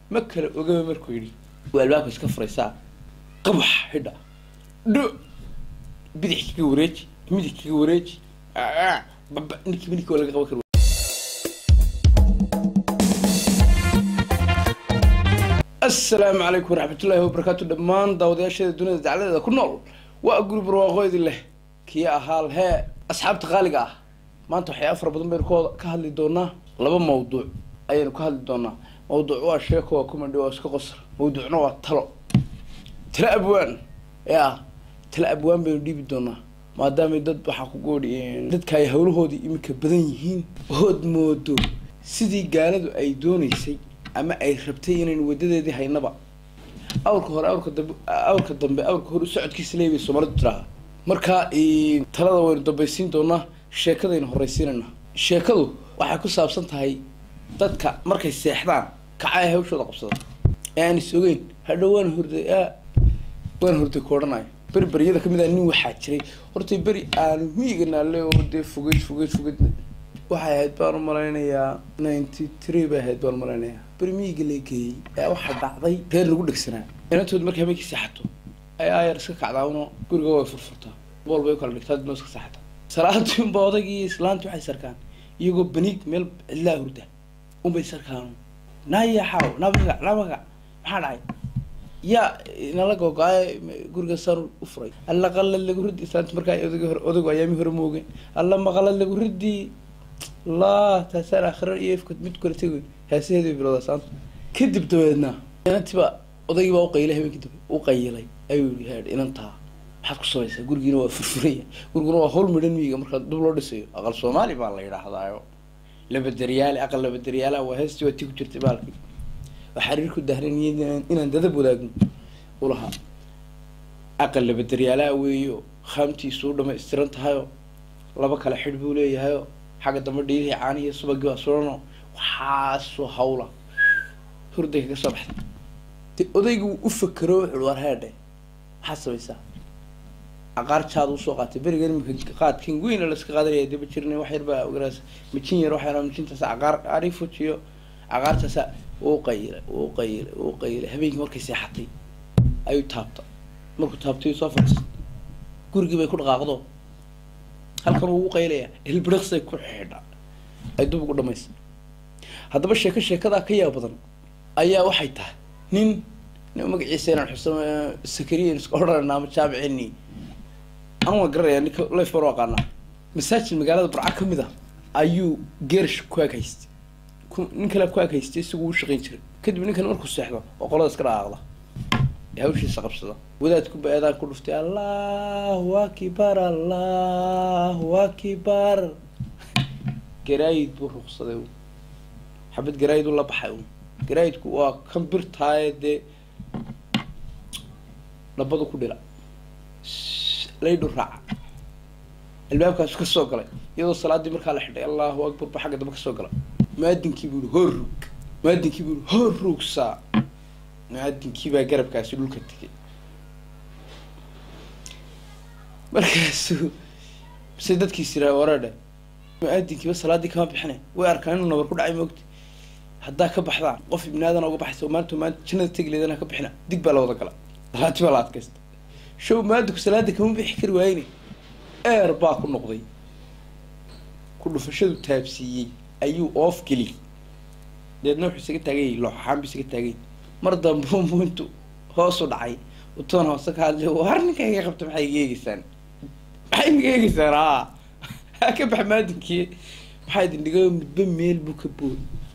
مكر وجب مركوري والباب بس كفريسا قبح هدا دو بديك كوريج مديك كوريج نك منك ولا قبك السلام عليكم ورحمة الله وبركاته دمان داودياشة الدنيا دعالة كنول وأقول برواقويد الله كي أهال ها أصحاب تغالقة ما أنتو حياة فربضن بيركو كهالي دونا لابا موضوع أيانو كهالي دونا موضوع واشيكو وكومندي واسكو قصر موضوعنا واتلو تلا أبوان يا تلا أبوان بيو ديبي دونا ما دامي داد بحاكو قولي داد كاي هولوهودي إمكا بدن يهين هود مودو سيدي قالدو أي دوني سي ama ay rabtay inay wadadeedii haynaba awrka hore awrka dambe awrka hore socodkiisa leeyahay Soomaalidu tiraha marka talada waynu dambaysiin doonaa sheekadayna horeysiinana sheekadu waxay ku saabsan tahay dadka markay seexdaan kacay hawshooda qabsada aan isoogeyn hadhowaan hurday koodhanay barbariyada kamid ah nin waxa jiray horta bari aan miigana leeyahay fogay waxay ahayd baan malaynayaa 93 bay ahayd baan malaynayaa برميج اللي كي واحد بعضي غير نقول لك سنة أنا تود مركب ميك ساحته أي رسك عداونه كل جوا فرفرته بول بيكون لك تود نسك ساحته صراحة يوم بعضي سلانت وحي سركان يجو بنيك مل الله ورده بيسركانه نايا حاو نبغى محل يا نلاقو قاي كل صار أفري الله قال اللي قردي سانت مركب أذق أيامي هرموجين الله ما قال اللي قردي الله تسأل آخر يفكت متكر تقول هسيدي برضا سانت كدب تويدنا أنت بقى أضيق بقى وقيله هم كدب وقيله أيوة هاد إن أنتها حق صويسة قرقين وفرفرية قرقين وحول مدن ميجا مركز دبلو دسيو أقل صومالي بالله يراح ضايعو لبد ريالي أقل لبد ريالي وهستي وتيجو ترتبالك وحريركو الدهرين إن ندذب ولاقن ولها أقل لبد ريالي ويو خامتي صور لما استرنت هايو لبك على حربي ولي هايو حاجة دمر ديري عانية صباقوا صورنا وحاسو حوله هردك كصبح أضيقوا أفكروا الوار هذا حاسو يسا عقارت هذا وسوقات برجع ممكن قاد كينجوين ولا سقادر يدي بتشرني واحد بقى وجراس متشين يروح أنا متشين تسع عقار عارفه تيو عقار تسع وقيل هبيك مركز ساحتي أيو تابطة مركز تابطي صفرس كورجي بيكون غاقضو هل كانوا وقيلة البرقص يكون حدا أيدو بقول دميس هذا بالشيء كذا كيا بدن أيها وحيته نين مقعي سينا الحسن السكرين سكورنا نام تابعني أنا قرر يعني لا يفرق عنا مساج المقالة برعكم ذا أيو جرش كواكيست نكلا كواكيست يسوي شغين شر كده بنكلا نركض سحبة وقلا ذكر عقله يهوش يسقف صدا وده تكون بأذان كل فتى الله أكبر قرايد بروح صدقوا حبيت قرايد ولا بحيوم قرايد كوا كمبرت هاي دي لبضوا كل لا يدور راعة الباب كان كسوق له يدو الصلاة دي مركالة حدا الله أكبر بحاجة دم كسوق له ما أدين كيبول هروك سا ما أدين كيبا قرب كاس يقول كتكي مركز سيدات كيسيرها ورده ما أدين كيبا الصلاة دي كمان بحنا وأركانه نور كل عام وقت حدا كبحضان قف ابن هذا أو بحث وما أنتم شنو تقلي ذنا كبحنا دق بلا وضع كلا لا تبلات كست شو ما عندك صلاة دي كمان بيحكي ويني أربعة كل نقضي كله فشل تابسي أيو أوف كلي لأنه حسيت تاجي لو حام بيسكت تاجي مرضى بوم أنتو هو صدعي وتونا وصك هذا وهرني كي يخبط محيي سنة محيي سنة هكذا بحمد كي بحيد اللي قام بميل بكبول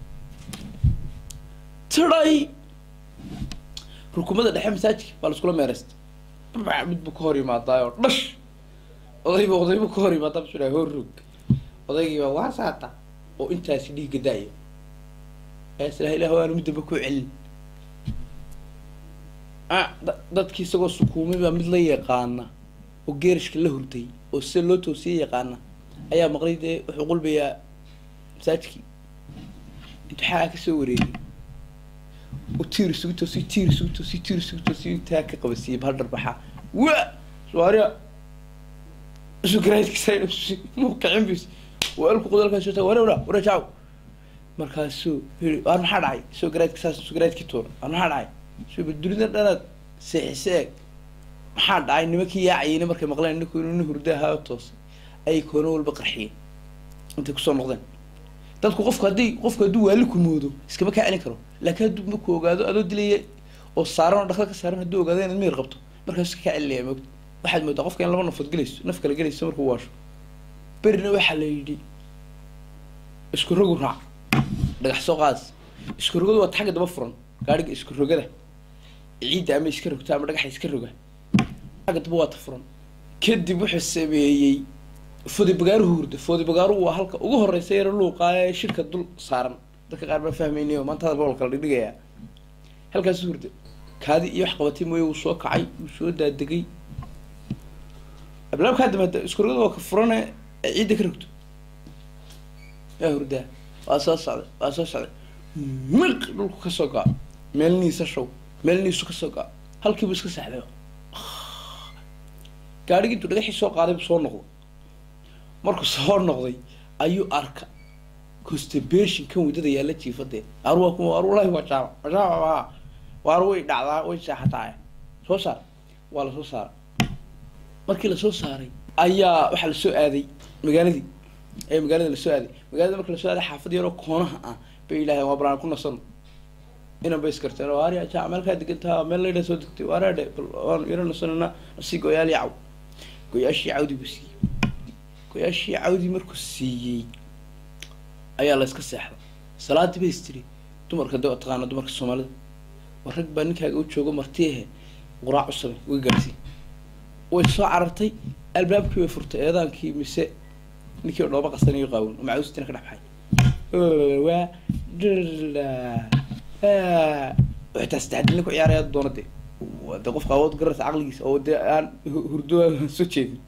تراي ركومات الحين مساج بالسكولة مارست بعمد بكوري ما طاير بش وضيب بكوري ما طبش ولا هروك وضيب واسعة وأنت سيدي قداية أسرع إلى هو أنا مد بكو علم dadkii isagoo sukuumay baa mid la yaqaana oo geerishka la hurtay oo si loo toosiyay yaqaana ayaa maqlid wuxuu qulbiyaa masaajidkii inta ka soo wareegay oo tiir isugu toosiyay inta ka qabsiyay hal darbaxa wa suwaariya shukran kisay muu kacin bis وقالكوا قدرك شو تقول ولا جاو markaasuu yiri war maxaa dhacay soo garaadka saas soo garaadkii toor war maxaa dhacay soo badulida dhanad seexseeg maxaa dhacay nimankii yaacayna markay maqleen inuu hurdaha toos ay koona walba qarxiyeen inta ku soo noqdeen dadku qofka haduu waali ku moodo iskama ka celin karo laakiin haduu ma ku ogaado adoo dilay oo saaran oo dhakhtar ka saaran haduu ogaado inaad meel qabto markaas iska celiyay moogta waxaad moodaa qofka in laba nafad galayso naf kale galayso markuu waasho berina waxa la yidhi isku rogu raac dhagax soo qaad isku rogadu waa taag daba furan gaariga isku rogada ciid ama iska rogta ama dhagax iska roga taag daba waa furan kadib wuxuu sameeyay fodi bagaaru waa halka ugu horeysay yar luuqaa shirka dul saaran dadka qaar ba fahmaynayo maanta hadal kala dhigaya halkaas hurdo kaadi iyo wax qabatay mooy uu soo kacay uu soo daadagay ablaab ka damada isku rogada waa ka furan ciid ka rogto yaa hurda waa soo socday miq dhulku ka soo gaa meelniisa show meelniisu ka soo gaa halkii buu iska saxday gaarigii intuu dhagaxii soo qaaday soo noqdo markuu soo noqday ayuu arka constipation kan wadada yaala jiifadee arwaahi waa jaaba waar way dhacdaa way saaxataa soo saar waa la soo saaray markii la soo saaray ayaa waxa la soo aaday magaaladii magaalada la soo aaday magaalada markii la soo aaday xaafad yar oo koonaha ah bay ilaahay waa baraan ku nasan inaan bay iskarteen oo aariya jaamalka digantaa meel leeyahay soo degtay waaraade waan yar nasanna si gooyaal yaw gooyaashi awdi busi gooyaashi awdi markuu siiyay ayaa la iska seexday salaadii bay istiri dumarka dad taqaana dumarka Soomaalida warag baa ninkaaga u joogo martiye quraac cusub way gaartay way soo carartay albaabkii way furtay eedaankii mise ninkii dhooba qasanayo qaawan macaustina ka dhaxay waa waxta istacdilna ku ciyaaraya doonade wada qof qaawad garata aqligiisa oo aan hurdo soo jeedin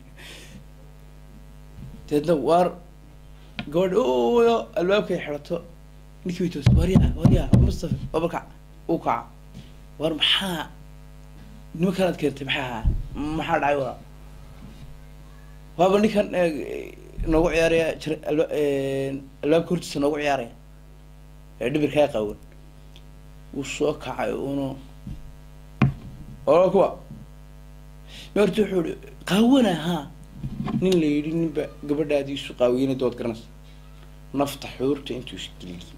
teedna war god oo albaabkay xirato ninkii way toos wariya Mustafa babalka uu kaca war maxaa nima kala keentay maxaa dhacay waaba ninkan noogu ciyaaraya albaabka hortiisa noogu ciyaaraya dhibirkaa qaawan wuu soo kacay uno oo kuwa martii wuxuu qaawana nin la yidhi ninba gabadhaadiisu qaawiyeen dood garanas nafta xuurta intuu isgiliyay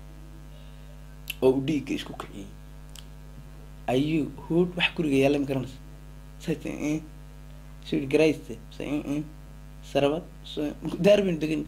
oo u dhiigga isku kiciyay ayuu hood wax guriga yaala ma garanas sayteen soo garayste sayeen sarabad darbin degan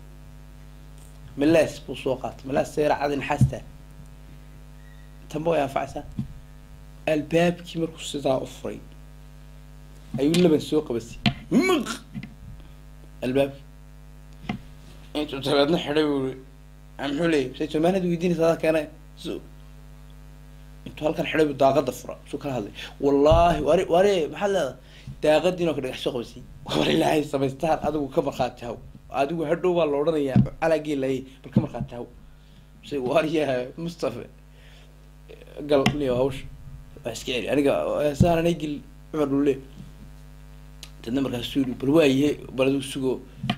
ملاس بوسوقات ملاس سير عادن حاسته تنبو يا فعسة الباب كي مركو سيدا أفري أيوة لبن سوق بس مغ الباب انتو تبعدنا حلو عم حولي سيتو ما ندو يديني صداك أنا سوق انتو هالكان حلو داغة ضفرة شو كان هذا والله واري محل داغة دينو كده سوق بس وري لا هاي سبستار أدو كم خاتها adigu hadhow waa la oranayaa alaagii lay balka markaa taw say wariyaha Mustafa gal liyo hawsh askari aniga saaranay gil Umar dulle tan markaa suudu bal waaye baladu sugo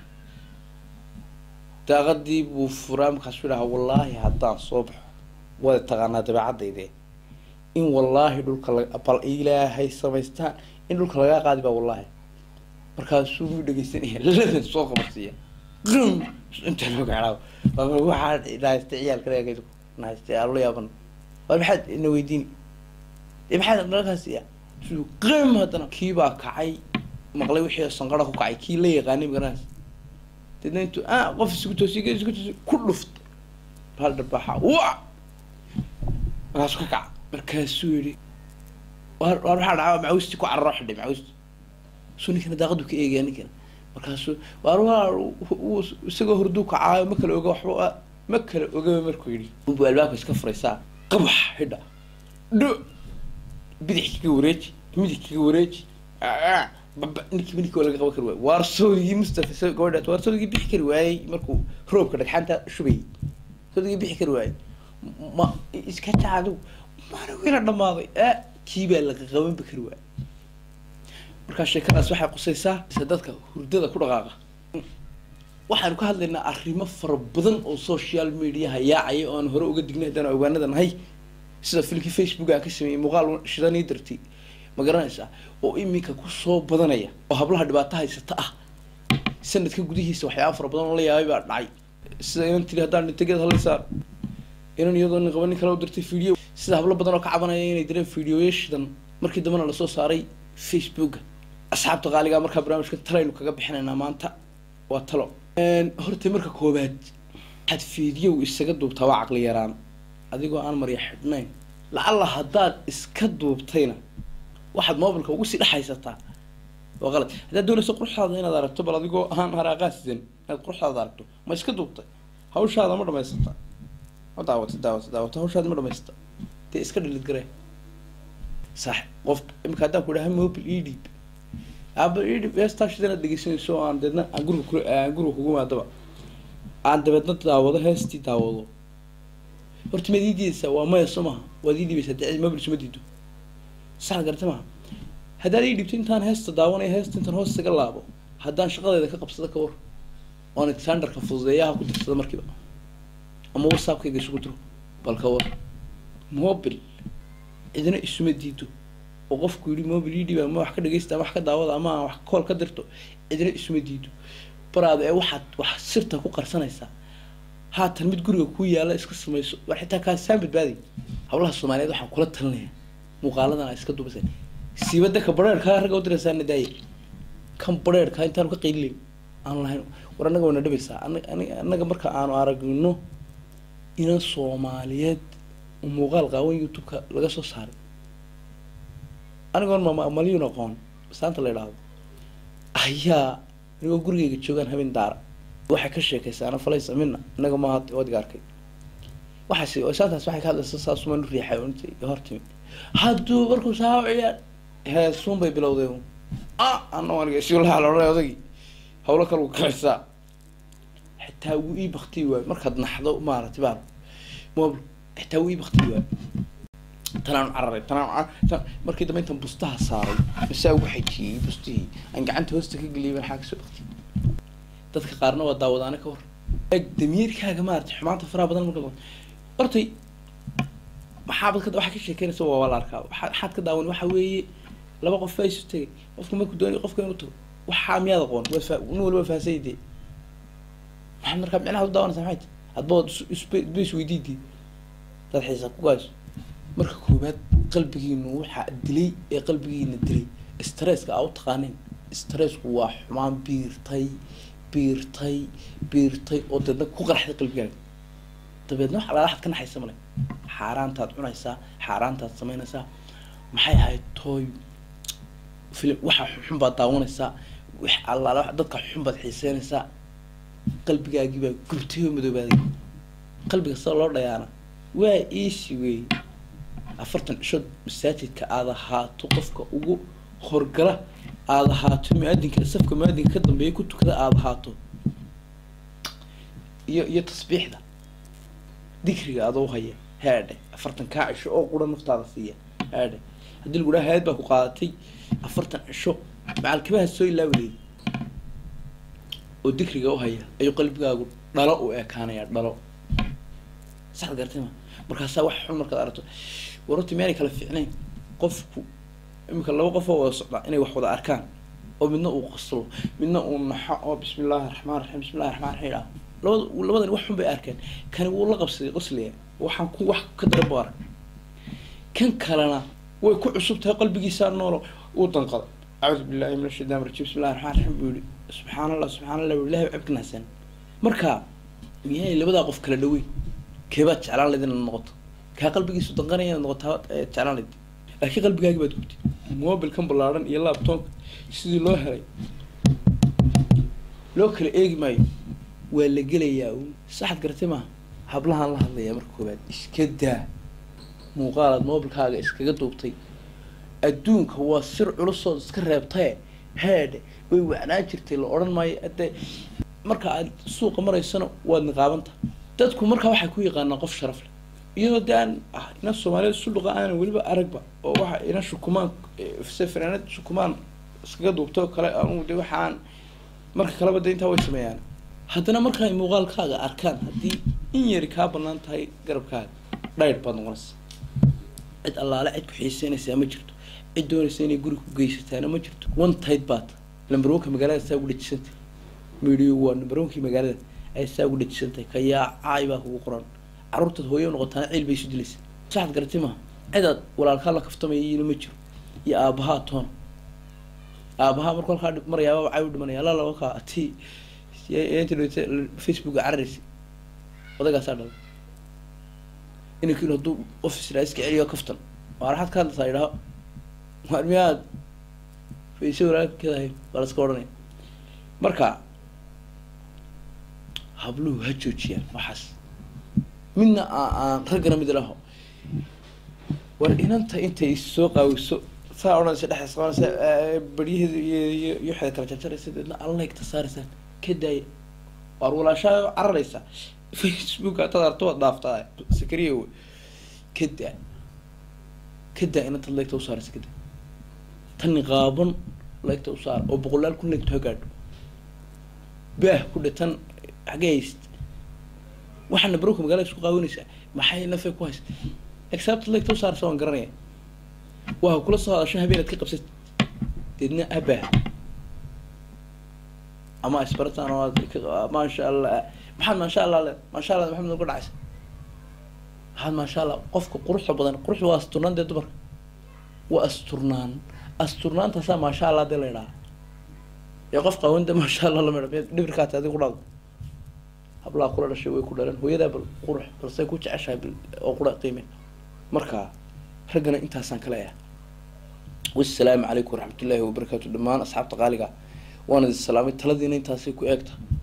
daaqadii buu furaam ka suuraha wallahi haddaan soo baxo wada taqaanaa dabeecadayde in wallahi dhulka bal ilaahay samaystaan in dhulka laga qaadi ba wallahi markaa suudu dhageysanaya ladan soo qabsiya انت لو قاعد واحد لا استعيال كذا كذا ناس الله يابن والبحد انه يديني البحد مركز يا شو قيم هذا كيبا كعي مقلي وحي سنقره كعي كي لا يغاني مقراس تدنا انتو قف سكوتو كله فت بهالدباحه وا راسك كع مركز سوري وروح على معوستي كو على الروح دي معوست سوني كنا داقدو كايغاني كان markaasuu waa isagoo hurdu ka caayo ma kala oga markuu yiri uu albaabka iska furaysaa qabax hidha bidixkiga wareeji midixkiga wareeji ninkii wala qaban karo waar soodii Mustafa soo go'day waar soodii bixi kari waayay markuu roobka dhagxanta shubay soodii bixi kari waayay ma iska taado ma wala dhamaaday kiiba la qaban kari waayay marka sheekadaas waxay qusaysaa dadka hurdada ku dhaqaaqa waxaan ka hadlaynaa arrimo fara badan oo social media yaacay oo aan hore uga dignay hadaan ogaanada nahay sida filkii Facebook aan ka sameeyay muuqaal shidanii dartii ma garanaysaa oo iminka ku soo badanaya oo hablaha dhibaato haysata ah sanadka gudihiisa waxyaabo fara badan oo la yaabay baa dhacay sida inaan tiri hadaan integeed halaysaa inaan iyadoo nin qaban kala u dirtay video sida hablo badan oo ka cabanaya inay direen videoyashadan markii dambana la soo saaray Facebook asxaabta qaaliga marka barnaamijka talaynu kaga bixinaynaa maanta waa talo horta marka koobaad had video isaga duubtaa waa aqli yaraan adigoo aan mariya xidhnayn lacalla haddaad iska duubtayna waxaad mobilka ugu sii dhaxaysataa waa qalad haddaad doonayso quruxdaada inaad aragto bal adigoo aan haraaqaasidan inaad quruxdaada aragto ma iska duubtay hawshaada ma dhamaysata daawata hawshaada ma dhamaysata dee iska dhilid garee sax qof imika haddaan ku dhaha mobil edib aba edib heestaashidana dhegeysanayso aan deedna aan guriga kugu maadaba aan dabeedna daawado heestii daawado horta ma diidaysaa waa maya soo maha waad ii dhibaysaa dee mobil isuma diido sax garta maha haddaad ii dhibto intaan heesta daawanaya heesta intaan hoos isaga laabo haddaan shaqadeeda ka qabsado ka war oon alexanderka fududeeyaha ku tirsada markiiba ama whatsappkayga isugu diro bal ka war mobil cidina isuma diido oo qofku yidhi mobil ii dhiba ama wax ka dhegeysta ama wax ka daawada ama wax kool ka dirto cidina isuma diido baraada ee waxaad wax sirta ku qarsanaysaa haatan mid guriga ku yaala iska samayso war xitaa kaasaan badbaadi hawlaha Soomaaliyeed waxaan kula talinayaa muuqaaladan ay iska duubasay siibada ka bareerka rag u diraysan nidaay kan bareerka intaan ka qiilin aan lahayn war anaga wana dhabaysaa anaga marka aanu aragno in Soomaaliyeed muuqaal qaawan YouTube-ka laga soo saaray anigoon ma maliyun aqoon saanta la yiraahdo ayaa anigoo gurigeyga joogaan habeen daar waxa ka sheekaysaa ana falay samina anaga ma had wad gaarkay waxaasi oo saantaas waxay ka hadlaysaa saasuman riixay intii hortii hadduu markuu saaciyaa heesun bay bilowday ana waliga si la halaray odagi hawlo kale u kaysa xitaa uu ii baqti waay markaad naxdo maartay baan mobil xitaa uu ii baqti waay tanaan cararay markii dambe intan bustaha saaray masaa ugu xijiyay bustii aan gacanta hoosta ka galiyay xaq soo baqti dadka qaarna waa daawadaana ka war eg damiirkaaga maartay xumaanta faraha badan marka hortay maxaabad ka waxa ka sheekeynaysa waa wala arkaa waxaad ka daawan waxa weeye laba qof ay isu tagay qofka markuu doonay qofka inuu tago waxa miyaad aqoon uu walba faasayday maxaad markaa micnaha u daawanaysaa maxay hadbood isbees weydiidii dad xisaab ku gaas marka koobaad qalbigiinu waxa dilay ee qalbigiina dilay stresska aad taqaaneen stressku waa xumaan biirtay oo dadna ku qarxday qalbigaaga dabeedna waxa la raxad ka naxaysa malay xaaraantaad cunaysaa xaaraantaad samaynaysaa maxay ahayd tooy film waxa xun baad daawanaysaa wax alla dadka xun baad xiiseynaysaa qalbigaagii baa gubtay oo madoobaday qalbiga soo loo dhayaana waa easy way 40 shod masaajidka aad ahaato qofka ugu horgala aad ahaato maadinka safka maadinka ka dambeeya ku tukada aad ahaato iyo tasbiixda dikriga aad u haya هذا أفرتن كاعش أو قرن نفتح فيه هذا هدي القرآن هاد بقى قاعدتي أفرتن شو مع الكبه السوي لا ولي والذكر جو هي أي قلب جاقول ضلوا كان يا ضلوا صح قرتي ما مركز واحد مركز أرتو ورتي ماني كلا فعلين قفكو يمكن لو قفوا وصعد إني واحد أركان ومنه وقصروا منه ونحق بسم الله الرحمن الرحيم بسم الله الرحمن الرحيم لو بدل وحهم بأركان كانوا والله قصلي waxaan ku wax ka darbar kan kalena way ku cusubtahay qalbigiisa noolo uu danqad a'uudu billahi minash shaytaanir rajiim bismillahir rahmaanir rahiim subhanallah wallahi abknaasan marka miyay labada qof kala dhawey keeba jeclaan leedin noqoto ka qalbigiisu danqanaya noqoto jeclaan leed laakiin qalbigaaga baad gubtay mobil kan balaaran iyo laptop sidii loo helay loo kala eegi maayo waa la gelayaa saxad gartay ma hablahan la hadlaya marka koobaad iska daa muuqaalad mobilkaaga iskaga duubtay adduunka waa sir culus oo iska reebtay heede way wacnaan jirtay la oran maayo ade marka aad suuqa maraysana waad niqaabanta dadku marka waxay ku yaqaanaan qof sharaf leh iyadoo daan ina Soomaaliyeed suuqa aan waliba aragba oo waxa ina shukumaan safarnad shukumaan iskaga duubto kale aan waxaan marka kala bada inta way sameeyaan haddana markaa muuqaalkaaga arkaan haddii in yari kaa bannaan tahay garabkaaga dhayr baad noqonaysa cid allaale cid ku xiiseynaysaa ma jirto cid doonaysa inay guri ku geysataana ma jirto one tight baad number one ka magaalada saa ugu dhejisantay media waa number one kii magaalada ay saa ugu dhejisantay ka yaacay baa kugu qoran carruurtaad hooyo noqotaan ciil bay isu dilaysa saxad garatay maaha cidaad walaalkaa la kaftamaya iyana ma jiro iyo aabahaa toon aabahaa markuu halkaa marayaaba wacay u dhimanaya alla laba kaa ati facebooka cararaysa odagaasaa dhalay inankiinu hadduu office raa iska celiyo kaftan waa raxad ka hadlaysaa idhaho waar miyaad fayse walaalkeedahay waa la iska odhanaya marka habluhu ha joojiyaan waxaas midna aan raggana mid laho war inanta intay soo qaawiso saa odhanaysa dhexdaas qabanaysa baryaheeda iyo xeeda kala jarjaraysa deedna allaygta saaraysaan ka daaya waar walaashaa cararaysa facebook hataad arto waad dhaaftaa sakariya wey kadaa inantaad leegta u saaraysa kadaa tani qaaban leegta u saara oo boqolaal kun leegto ha gaadho baah ku dhe tan xagee hayst waxaana barowka magaalada isku qaawinaysaa maxay nafay ku haysa exaabta leegta u saaraysa waan garanaya waa kula soo hadasho habeenaad ka qabsat deedna abaa ama isbarataan oo maasha allah maxaad maasha allah le maasha allah maxamed uga dhacaysa maxaad maasha allah qofka quruxda badan quruxda waa asturnaan dee dumarka waa asturnaantaasaa maasha allah dee la idhaha ee qof qaawanda maasha allah lama idha dhibirkaata adiga ku dhacdo hablaha kula dhashay way ku dhalan hooyadaa bal qurux balse ku jeceshahay oo qura qiime marka raggana intaasaan kale ah wassalaamu calaykum waraxmatullaahi wabarakaatu dhammaan asxaabta qaaliga waana salaamay taladiina intaasay ku eegta